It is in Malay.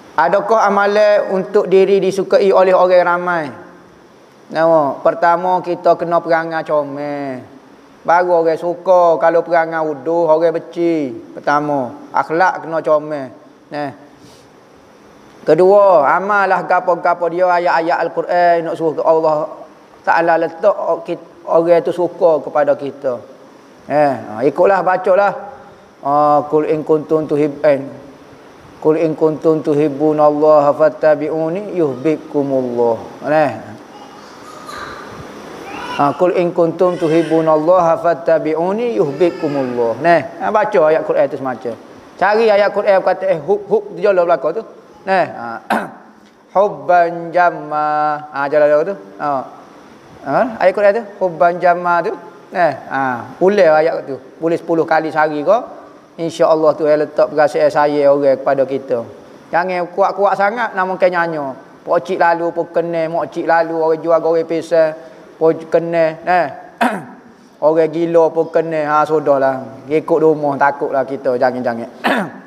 Adakah amalan untuk diri disukai oleh orang ramai? Nama, pertama kita kena perangai comel. Baru orang suka kalau perangai uduh, orang beci. Pertama, akhlak kena comel. Nah. Kedua, amalah gapo-gapo dia ayat-ayat Al-Quran nak suruh Allah Ta'ala letak orang itu suka kepada kita. Ikutlah, bacalah. Qul in kuntum Qul in kuntum tuhibbunallaha fattabi'uni yuhibbukumullah. Qul in kuntum tuhibbunallaha fattabi'uni yuhibbukumullah. Baca ayat Quran tu semacam. Cari ayat Quran kata hub tu jalan belakang tu. Hubban jamma. Jalan tu. Ayat Quran tu hubban jamma tu. Ulang ayat tu. Boleh 10 kali sehari ke? InsyaAllah tu letak perasaan saya orang kepada kita. Jangan kuat-kuat sangat namun kan nyanyi. Pocik lalu pun kena, mokcik lalu orang jual goreng pisang pun kena. Orang gila pun kena. Sudahlah. Ikut rumah takutlah kita. Jangan-jangan.